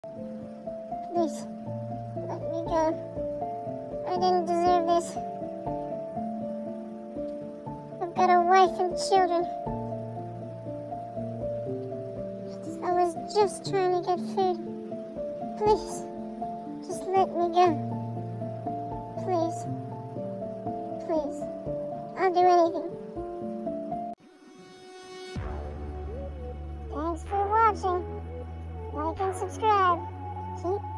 Please, let me go. I didn't deserve this. I've got a wife and children. I was just trying to get food. Please, just let me go. Please. Please. I'll do anything. Thanks for watching. Like and subscribe. Keep